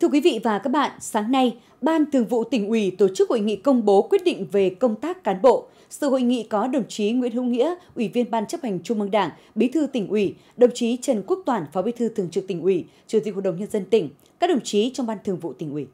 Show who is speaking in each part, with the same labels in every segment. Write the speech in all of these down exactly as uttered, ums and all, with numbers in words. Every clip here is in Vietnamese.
Speaker 1: Thưa quý vị và các bạn, sáng nay, Ban Thường vụ Tỉnh ủy tổ chức hội nghị công bố quyết định về công tác cán bộ. Sự hội nghị có đồng chí Nguyễn Hữu Nghĩa, Ủy viên Ban Chấp hành Trung ương Đảng, Bí thư Tỉnh ủy, đồng chí Trần Quốc Toản, Phó Bí thư Thường trực Tỉnh ủy, Chủ tịch Hội đồng Nhân dân tỉnh, các đồng chí trong Ban Thường vụ Tỉnh ủy.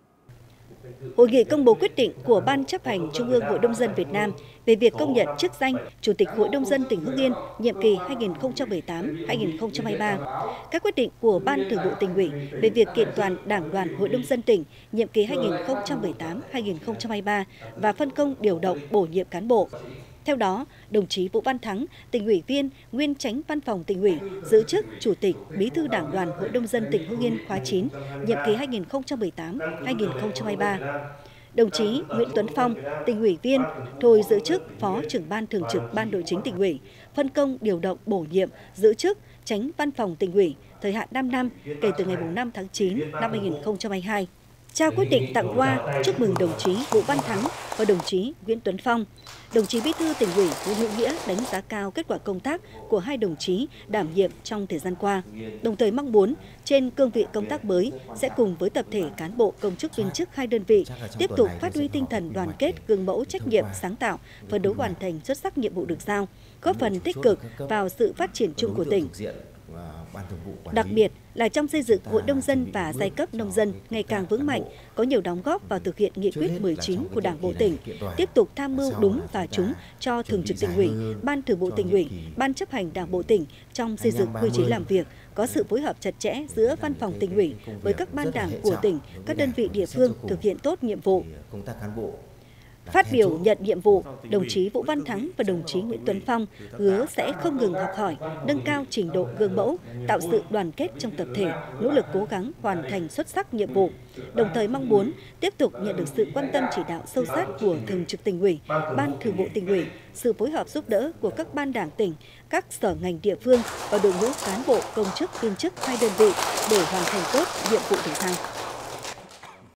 Speaker 2: Hội nghị công bố quyết định của Ban Chấp hành Trung ương Hội nông dân Việt Nam về việc công nhận chức danh Chủ tịch Hội nông dân tỉnh Hưng Yên nhiệm kỳ hai nghìn không trăm mười tám đến hai nghìn không trăm hai mươi ba, các quyết định của Ban Thường vụ Tỉnh ủy về việc kiện toàn Đảng đoàn Hội nông dân tỉnh nhiệm kỳ hai nghìn không trăm mười tám đến hai nghìn không trăm hai mươi ba và phân công điều động bổ nhiệm cán bộ. Theo đó, đồng chí Vũ Văn Thắng, Tỉnh ủy viên, nguyên Chánh Văn phòng Tỉnh ủy, giữ chức Chủ tịch, Bí thư Đảng đoàn Hội nông dân tỉnh Hưng Yên khóa chín, nhiệm kỳ hai nghìn không trăm mười tám đến hai nghìn không trăm hai mươi ba. Đồng chí Nguyễn Tuấn Phong, Tỉnh ủy viên, thôi giữ chức Phó trưởng Ban Thường trực Ban Nội chính Tỉnh ủy, phân công điều động bổ nhiệm giữ chức Chánh Văn phòng Tỉnh ủy, thời hạn năm năm kể từ ngày năm tháng chín năm hai nghìn không trăm hai mươi hai. Trao quyết định tặng hoa chúc mừng đồng chí Vũ Văn Thắng và đồng chí Nguyễn Tuấn Phong. Đồng chí Bí thư Tỉnh ủy Nguyễn Hữu Nghĩa đánh giá cao kết quả công tác của hai đồng chí đảm nhiệm trong thời gian qua, đồng thời mong muốn trên cương vị công tác mới sẽ cùng với tập thể cán bộ công chức viên chức hai đơn vị tiếp tục phát huy tinh thần đoàn kết, gương mẫu, trách nhiệm, sáng tạo, phấn đấu hoàn thành xuất sắc nhiệm vụ được giao, góp phần tích cực vào sự phát triển chung của tỉnh. Đặc biệt là trong xây dựng Hội nông dân và giai cấp nông dân ngày càng vững mạnh, có nhiều đóng góp vào thực hiện nghị quyết mười chín của Đảng bộ tỉnh, tiếp tục tham mưu đúng và trúng cho Thường trực Tỉnh ủy, Ban Thường vụ Tỉnh ủy, Ban Chấp hành Đảng bộ tỉnh trong xây dựng quy chế làm việc, có sự phối hợp chặt chẽ giữa Văn phòng Tỉnh ủy với các ban đảng của tỉnh, các đơn vị địa phương thực hiện tốt nhiệm vụ. Phát biểu nhận nhiệm vụ, đồng chí Vũ Văn Thắng và đồng chí Nguyễn Tuấn Phong hứa sẽ không ngừng học hỏi, nâng cao trình độ gương mẫu, tạo sự đoàn kết trong tập thể, nỗ lực cố gắng hoàn thành xuất sắc nhiệm vụ. Đồng thời mong muốn tiếp tục nhận được sự quan tâm chỉ đạo sâu sát của Thường trực Tỉnh ủy, Ban Thường vụ Tỉnh ủy, sự phối hợp giúp đỡ của các ban đảng tỉnh, các sở ngành địa phương và đội ngũ cán bộ công chức viên chức hai đơn vị để hoàn thành tốt nhiệm vụ được giao.